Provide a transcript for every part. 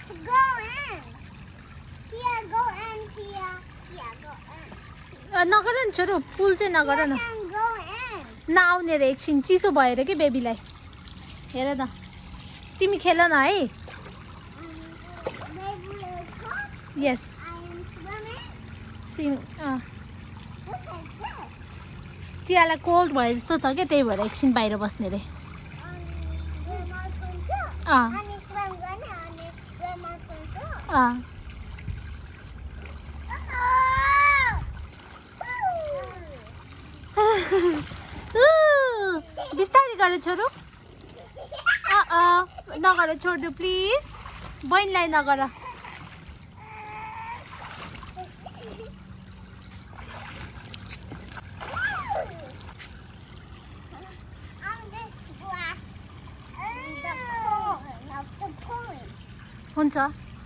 Go in. Tia, go in, Tia. Tia, go in. नगर नि छोरो पुल चाहिँ नगर न Tia can go in. नआउने रे एकछिन चिसो भएर के बेबीलाई हेर न तिमी खेल न है Baby, look. Yes I am swimming. सिम Look at this. टियालाई कोल्ड भए जस्तो छ क्या त्यही भएर एकछिन बाहिर बस्ने रे Remote control. अँ Ani swim गर्ने अनि remote control. अँ बिस्तारै गर छोरो नगर छोडिदियो प्लिज बहिनीलाई नगर On this splash the corn of the pond. हुन्छ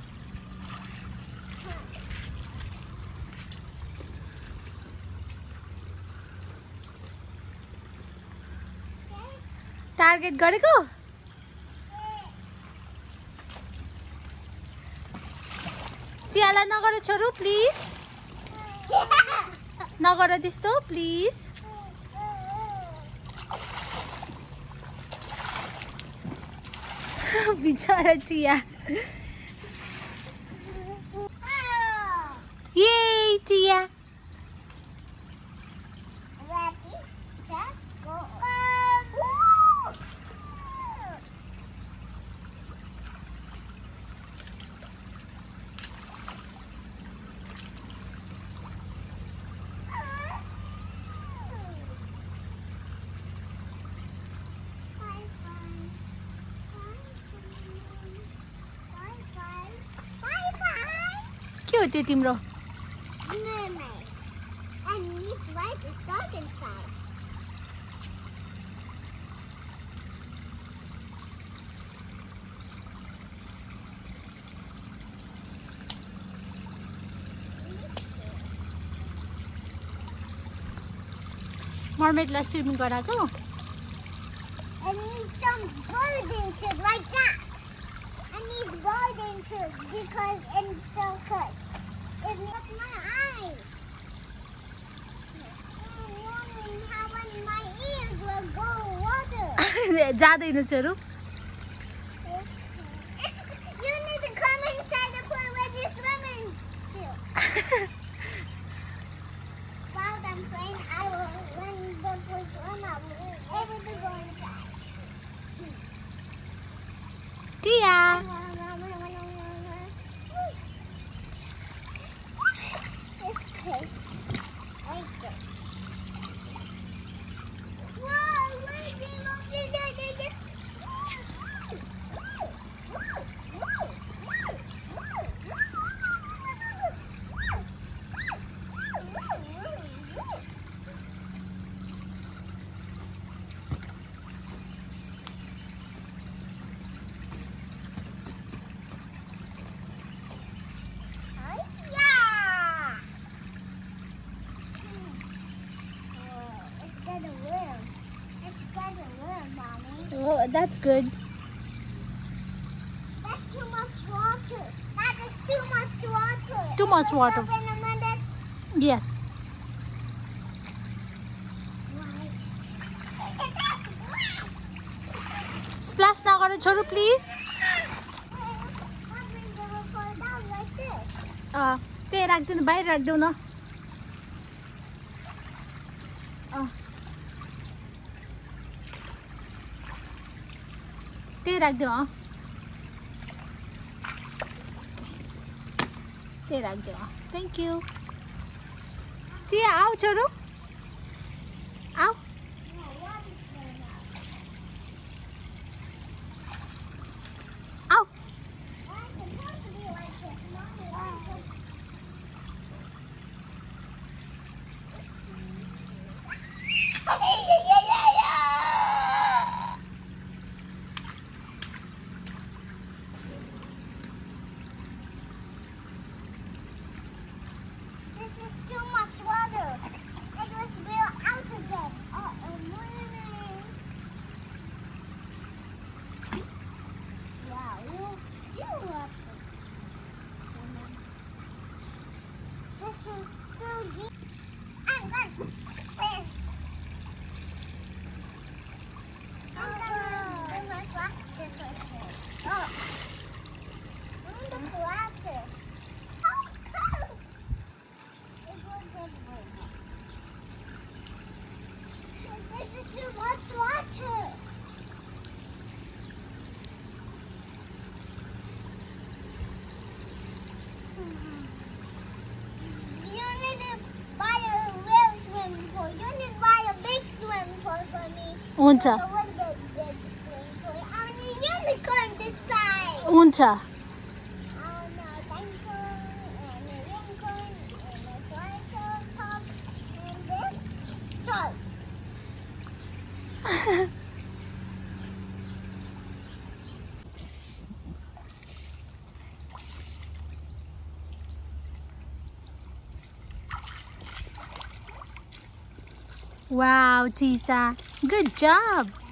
टार्गेट गरेको तियालाई नगर छोरो प्लिज नगर त्यस्तो प्लिज बिचरा टिया ये टिया Ready, set, go. के हो त्यो तिम्रो Mermaid. And this wife is dark inside. मर्मेडलाई स्विमिङ गराएको And need some golden tube like that. I need golden tube because it's so good. It's not my eyes. Mommy, how when my ears will go water? जाँदैन छोरो You need to come inside the pool where you're swimming to. While I'm playing, I will, when the pool swim, I will able to go inside. Tiya This place. Like this. Whoa, where's the monkey? Oh, that's good. That's too much water. That is too much water. Too much We'll water. stop in a minute. Yes. Right. That's glass. Splash नगर छोरो please Mommy, they will fall down like this. त्यही राख्दिनु बाहिर राख्देऊ न त्यही राख्देऊ त्यही राख्देऊ thank you chia आऊ छोरो आऊ आऊ Why is it supposed to be like this? Mommy, why is it? This is too much water. हुन्छ The one that gets toy. I want a unicorn this time. हुन्छ I want a dinosaur and a unicorn and a triceratops and this shark. Wow, Tisa, good job.